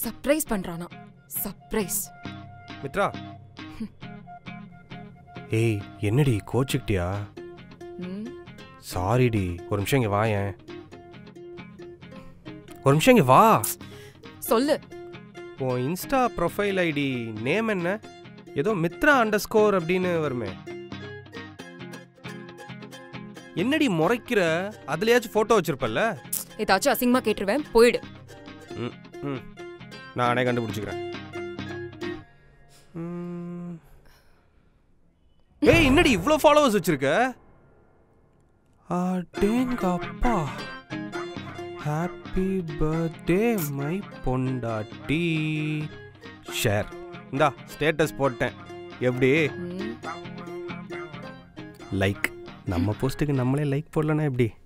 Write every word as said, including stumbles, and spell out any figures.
Surprise பண்றானா surprise. Mitra ஏய் என்னடி கோச்சிக்கிட்டியா? சாரிடி ஒரு நிமிஷம் இங்க வாயேன். ஒரு நிமிஷம் இங்க வா. சொல்லு. உன் இன்ஸ்டா ப்ரொஃபைல் ஐடி நேம் என்ன? ஏதோ மித்ரா அண்டர் ஸ்கோர் அப்படின்னு வருமே. என்னடி முறைக்கிற? அதுலயாச்சும் போட்டோ வச்சிருப்பல்ல? ஏதாச்சும் அசிங்கமா கேட்டுருவேன், போயிடு. ம் ம் நானே கண்டுபிடிச்சிக்கிறேன். ஏய் என்னடி இவ்ளோ ஃபாலோவர்ஸ் வச்சிருக்க? அடேங்கப்பா. ஹாப்பி பர்த்டே மை பொண்டாட்டி. ஷேர். இந்தா ஸ்டேட்டஸ் போட்டேன். எப்படி? லைக். நம்ம போஸ்ட்டுக்கு நம்மளே லைக் போடலன்னா எப்படி?